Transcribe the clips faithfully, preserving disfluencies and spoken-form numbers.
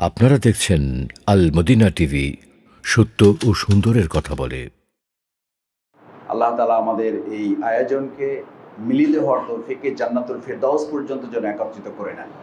আপনারা দেখছেন আল Medina TV, সত্য ও সুন্দরের কথা বলে। আল্লাহ তাআলা আমাদের এই আয়োজনকে মিলিত হওয়ার তৌফিকে জান্নাতুল ফেরদাউস পর্যন্ত যেন একত্রিত করে নেন।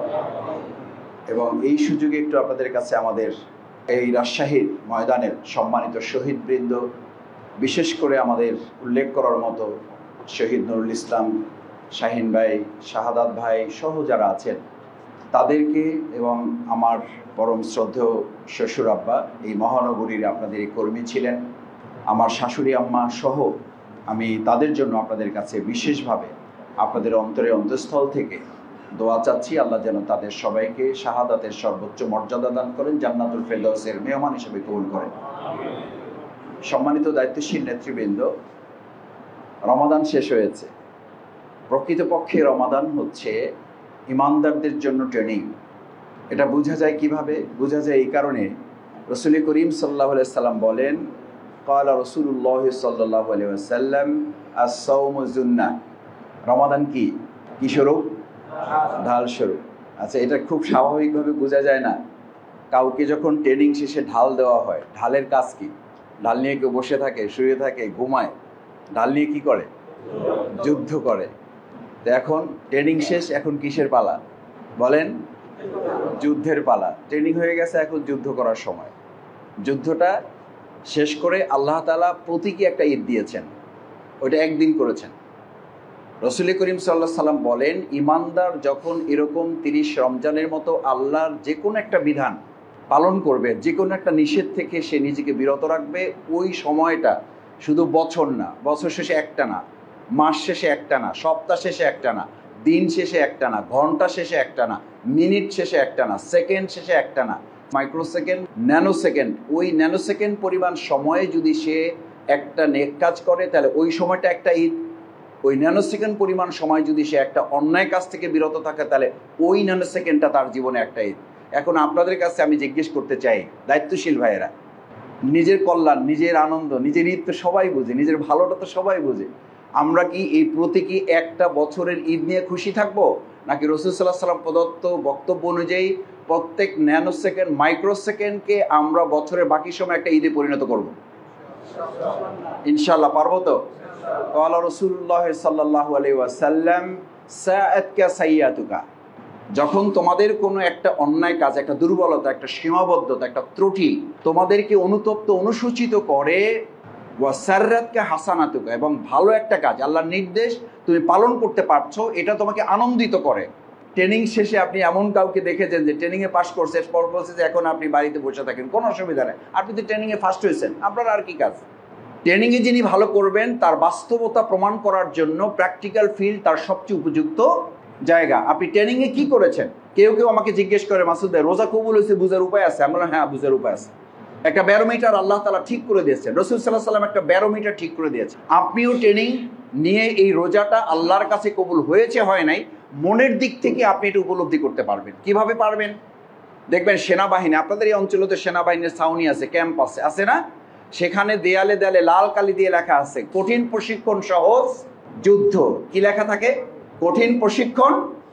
এবং এই সুযোগে একটু আপনাদের কাছে আমাদের এই রাজশাহীর ময়দানের সম্মানিত শহীদবৃন্দ, বিশেষ করে আমাদের উল্লেখ করার মতো শহীদ নুরুল ইসলাম, শাহিন ভাই, শাহাদাত ভাই সহ যারা আছেন তাদেরকে, এবং আমার পরম শ্রদ্ধেয় শ্বশুর আব্বা এই মহানগরীর আপনাদের এই কর্মী ছিলেন, আমার শাশুড়ি আম্মা সহ আমি তাদের জন্য আপনাদের কাছে বিশেষভাবে আপনাদের অন্তরে অন্তঃস্থল থেকে দোয়া চাচ্ছি। আল্লাহ যেন তাদের সবাইকে শাহাদাতের সর্বোচ্চ মর্যাদা দান করেন, জান্নাতুল ফেরদাউসের মেহমান হিসেবে কবুল করেন। সম্মানিত দায়িত্বশীল নেতৃবৃন্দ, রমাদান শেষ হয়েছে। প্রকৃতপক্ষে রমাদান হচ্ছে ইমানদারদের জন্য ট্রেনিং। এটা বোঝা যায় কিভাবে? বোঝা যায় এই কারণে, রাসূল করিম সাল্লাল্লাহু আলাইহি ওয়াসাল্লাম বলেন, ক্বালা রাসূলুল্লাহ সাল্লাল্লাহু আলাইহি ওয়াসাল্লাম, আস-সাওমু জুন্নাহ। রমাদান কি কি স্বরূপ? ঢাল স্বরূপ। আচ্ছা, এটা খুব স্বাভাবিকভাবে বোঝা যায় না? কাউকে যখন ট্রেনিং শেষে ঢাল দেওয়া হয়, ঢালের কাজ কি? ঢাল নিয়ে কেউ বসে থাকে, শুয়ে থাকে, ঘুমায়? ঢাল নিয়ে কি করে? যুদ্ধ করে। তো এখন ট্রেনিং শেষ, এখন কিসের পালা বলেন? যুদ্ধের পালা। ট্রেনিং হয়ে গেছে, এখন যুদ্ধ করার সময়। যুদ্ধটা শেষ করে আল্লাহ তাআলা প্রতীকী একটা ঈদ দিয়েছেন, ওইটা একদিন করেছেন। রাসূল করিম সাল্লাল্লাহু আলাইহি সাল্লাম বলেন, ইমানদার যখন এরকম তিরিশ রমজানের মতো আল্লাহর যে কোনো একটা বিধান পালন করবে, যে কোনো একটা নিষেধ থেকে সে নিজেকে বিরত রাখবে, ওই সময়টা শুধু বছর না, বছর শেষে একটা না, মাস শেষে একটা না, সপ্তাহ শেষে একটা না, দিন শেষে একটা না, ঘন্টা শেষে একটা না, মিনিট শেষে একটা না, সেকেন্ড শেষে একটা না, মাইক্রো সেকেন্ড, ন্যানো সেকেন্ড, ওই ন্যানো সেকেন্ড পরিমাণ সময়ে যদি সে একটা নেক কাজ করে তাহলে ওই সময়টা একটা ঈদ। ওই ন্যানো সেকেন্ড পরিমাণ সময় যদি সে একটা অন্যায় কাজ থেকে বিরত থাকে তাহলে ওই ন্যানো সেকেন্ডটা তার জীবনে একটা ঈদ। এখন আপনাদের কাছে আমি জিজ্ঞেস করতে চাই, দায়িত্বশীল ভাইয়েরা, নিজের কল্যাণ, নিজের আনন্দ, নিজের ঈদ তো সবাই বুঝে, নিজের ভালোটা তো সবাই বুঝে। আমরা কি এই প্রতীকী একটা বছরের ঈদ নিয়ে খুশি থাকবো, নাকি রাসূল সাল্লাল্লাহু আলাইহি ওয়াসাল্লাম প্রদত্ত বক্তব্য অনুযায়ী প্রত্যেক ন্যানো সেকেন্ড, মাইক্রো সেকেন্ডকে আমরা বছরের বাকি সময় একটা ঈদে পরিণত করব? ইনশাআল্লাহ পারবো তো? ক্বালা রাসূলুল্লাহ সাল্লাল্লাহু আলাইহি ওয়াসাল্লাম, সাআতকা সাইয়াতুকা। যখন তোমাদের কোনো একটা অন্যায় কাজ, একটা দুর্বলতা, একটা সীমাবদ্ধতা, একটা ত্রুটি তোমাদেরকে অনুতপ্ত, অনুসূচিত করে, ওয়াসাররাতকা হাসানাতুকা, এবং ভালো একটা কাজ, আল্লাহর নির্দেশ তুমি পালন করতে পারছো, এটা তোমাকে আনন্দিত করে। ট্রেনিং শেষে আপনি এমন কাউকে দেখেছেন যে ট্রেনিংয়ে পাস করছে, পর বলছে যে এখন আপনি বাড়িতে বসে থাকেন, কোনো অসুবিধা নেই, আপনি তো ট্রেনিংয়ে ফার্স্ট হয়েছেন, আপনার আর কি কাজ? ট্রেনিংয়ে যিনি ভালো করবেন তার বাস্তবতা প্রমাণ করার জন্য প্র্যাকটিক্যাল ফিল্ড তার সবচেয়ে উপযুক্ত জায়গা। আপনি ট্রেনিংয়ে কি করেছেন? কেউ কেউ আমাকে জিজ্ঞেস করে, মাসুদ ভাই রোজা কবুল হয়েছে বুঝার উপায় আছে? আমরা হ্যাঁ, বুঝার উপায় আছে। একটা ব্যারোমিটার আল্লাহ তাআলা ঠিক করে দিয়েছেন, রাসূল সাল্লাল্লাহু আলাইহি ওয়াসাল্লাম একটা ব্যারোমিটার ঠিক করে দিয়েছে। আপনিও ট্রেনিং নিয়ে এই রোজাটা আল্লাহর কাছে কবুল হয়েছে হয় নাই, মনের দিক থেকে আপনি এটা উপলব্ধি করতে পারবেন। কিভাবে পারবেন? দেখবেন সেনাবাহিনী, আপনাদের এই অঞ্চলে তো সেনাবাহিনীর ছাউনি আছে, ক্যাম্প আছে, আছে না? সেখানে দেয়ালে দেয়ালে লাল কালি দিয়ে লেখা আছে, কঠিন প্রশিক্ষণ সহজ যুদ্ধ। কি লেখা থাকে? কঠিন প্রশিক্ষণ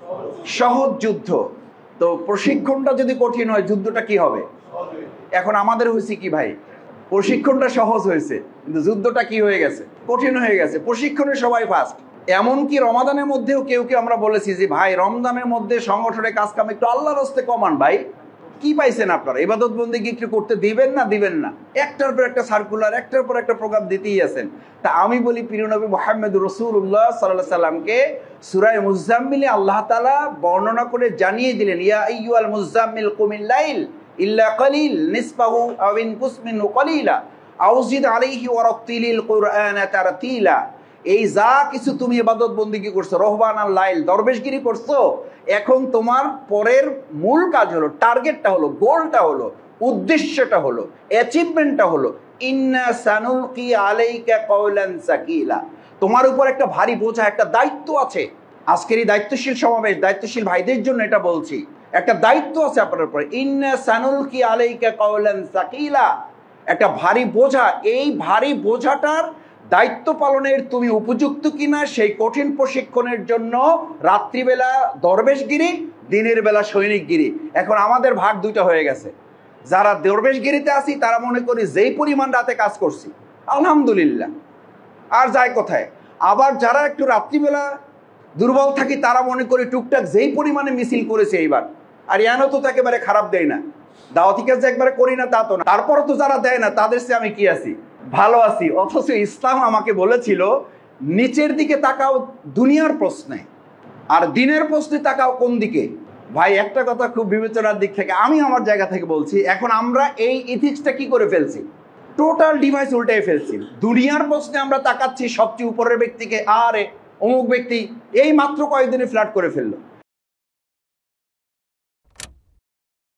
সহজ যুদ্ধ। তো প্রশিক্ষণটা যদি কঠিন হয়, যুদ্ধটা কি হবে? এখন আমাদের হয়েছে কি ভাই, প্রশিক্ষণটা সহজ হয়েছে কিন্তু যুদ্ধটা কি হয়ে গেছে? কঠিন হয়ে গেছে। প্রশিক্ষণে সবাই ফার্স্ট। এমনকি রমাদানের মধ্যেও কেউ কেউ আমরা বলেছি যে ভাই রমজানের মধ্যে সংগঠনের কাজ কাম একটু আল্লাহর রাস্তে কমান ভাই। কি পাইছেন আপনারা? ইবাদত বন্দেগী একটু করতে দিবেন না? দিবেন না? একটার পর একটা সার্কুলার, একটার পর একটা প্রোগ্রাম দিতেই আছেন। তা আমি বলি, প্রিয় নবী মুহাম্মদ রাসূলুল্লাহ সাল্লাল্লাহু আলাইহি সাল্লামকে সূরা মুজাম্মিলে আল্লাহ তাআলা বর্ণনা করে জানিয়ে দিলেন, ইয়া আইয়ুহাল মুজাম্মিল কুমিল লাইল ইল্লা কালিল নিসফাহু আও ইনকুস মিনহু কালিলা আও জিদ আলাইহি ওয়া রাত্তিলিল কুরআনা তারতিলা। এই যা কিছু তুমি ইবাদত বন্দেগী করছো, রহবান আল লাইল, দরবেশগিরি করছো, এখন তোমার পরের মূল কাজ হলো, টার্গেটটা হলো, গোলটা হলো, উদ্দেশ্যটা হলো, অ্যাচিভমেন্টটা হলো, ইন্না সানুলকি আলাইকা কাওলান সাকিলা। তোমার উপর একটা ভারী বোঝা, একটা দায়িত্ব আছে। আজকের এই দায়িত্বশীল সমাবেশ, দায়িত্বশীল ভাইদের জন্য এটা বলছি, একটা দায়িত্ব আছে আপনার উপরে। ইন্না সানুলকি আলাইকা কাওলান সাকিলা, একটা ভারী বোঝা। এই ভারী বোঝাটার দায়িত্ব পালনের তুমি উপযুক্ত কিনা সেই কঠিন প্রশিক্ষণের জন্য রাত্রিবেলা দরবেশগিরি, দিনের বেলা সৈনিকগিরি। এখন আমাদের ভাগ দুইটা হয়ে গেছে। যারা দরবেশগিরিতে আছি তারা মনে করি যেই পরিমাণ রাতে কাজ করছি আলহামদুলিল্লাহ, আর যায় কোথায়। আবার যারা একটু রাত্রিবেলা দুর্বল থাকি তারা মনে করি টুকটাক যেই পরিমাণে মিছিল করেছে এইবার, আর ইয়ানো তো একেবারে খারাপ দেয় না, দাওয়াতি কাজ একবারে করি না তা তো না, তারপরও তো যারা দেয় না তাদের চেয়ে আমি কি আছি, ভালো আছি। অথচ ইসলাম আমাকে বলেছিল নিচের দিকে তাকাও দুনিয়ার প্রশ্নে, আর দিনের প্রশ্নে তাকাও কোন দিকে। ভাই একটা কথা খুব বিবেচনার দিক থেকে আমি আমার জায়গা থেকে বলছি, এখন আমরা এই ইথিক্সটা কি করে ফেলছি, টোটাল ডিভাইস উল্টে ফেলছি। দুনিয়ার প্রশ্নে আমরা তাকাচ্ছি সবচেয়ে উপরের ব্যক্তিকে, আরে অমুক ব্যক্তি এই মাত্র কয়েকদিনে ফ্ল্যাট করে ফেললো।